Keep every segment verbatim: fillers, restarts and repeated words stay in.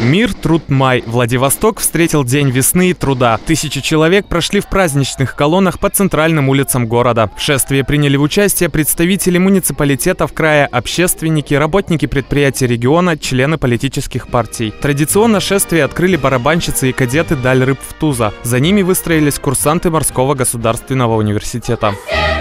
Мир, труд, май. Владивосток встретил День весны и труда. Тысячи человек прошли в праздничных колоннах по центральным улицам города. В шествии приняли участие представители муниципалитетов края, общественники, работники предприятий региона, члены политических партий. Традиционно шествие открыли барабанщицы и кадеты Дальрыбвтуза. За ними выстроились курсанты Морского государственного университета.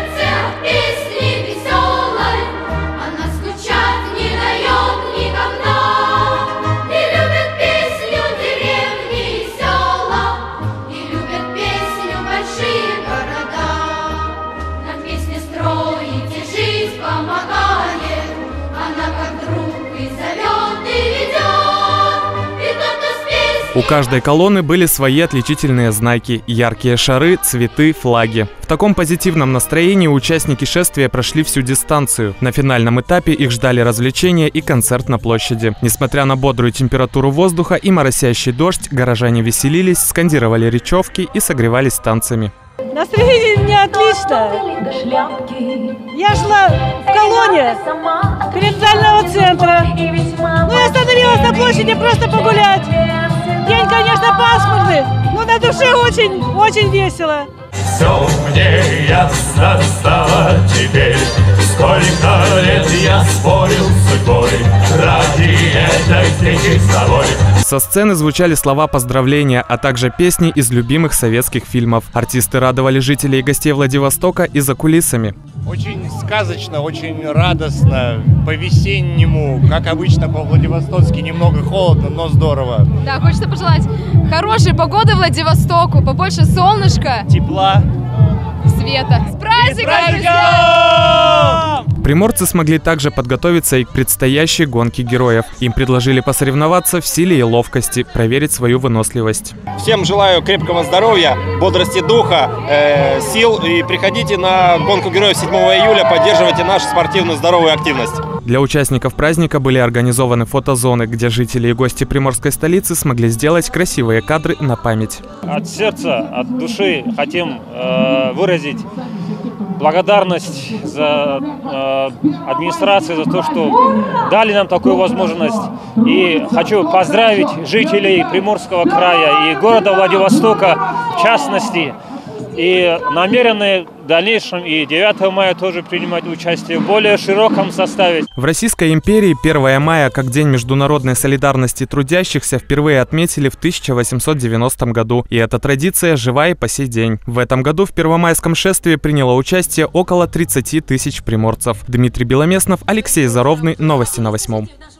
У каждой колонны были свои отличительные знаки – яркие шары, цветы, флаги. В таком позитивном настроении участники шествия прошли всю дистанцию. На финальном этапе их ждали развлечения и концерт на площади. Несмотря на бодрую температуру воздуха и моросящий дождь, горожане веселились, скандировали речевки и согревались танцами. Настроение у меня отлично. Я шла в колонне периодального центра. Ну, я остановилась на площади просто погулять. День, конечно, пасмурный, но на душе очень, очень весело. Все мне ясно стало теперь, сколько лет я спорил с судьбой ради этой встречи с тобой. Со сцены звучали слова поздравления, а также песни из любимых советских фильмов. Артисты радовали жителей и гостей Владивостока и за кулисами. Очень сказочно, очень радостно, по-весеннему, как обычно по-владивостокски, немного холодно, но здорово. Да, хочется пожелать хорошей погоды Владивостоку, побольше солнышка, тепла, света. С праздником, друзья! Приморцы смогли также подготовиться и к предстоящей гонке героев. Им предложили посоревноваться в силе и ловкости, проверить свою выносливость. Всем желаю крепкого здоровья, бодрости духа, э, сил, и приходите на гонку героев седьмого июля, поддерживайте нашу спортивную здоровую активность. Для участников праздника были организованы фотозоны, где жители и гости приморской столицы смогли сделать красивые кадры на память. От сердца, от души хотим э, выразить благодарность за э, администрацию, за то, что дали нам такую возможность. И хочу поздравить жителей Приморского края и города Владивостока в частности. И намерены в дальнейшем и девятого мая тоже принимать участие в более широком составе. В Российской империи первое мая как День международной солидарности трудящихся впервые отметили в тысяча восемьсот девяностом году. И эта традиция жива и по сей день. В этом году в первомайском шествии приняло участие около тридцати тысяч приморцев. Дмитрий Беломеснов, Алексей Заровный. Новости на восьмом.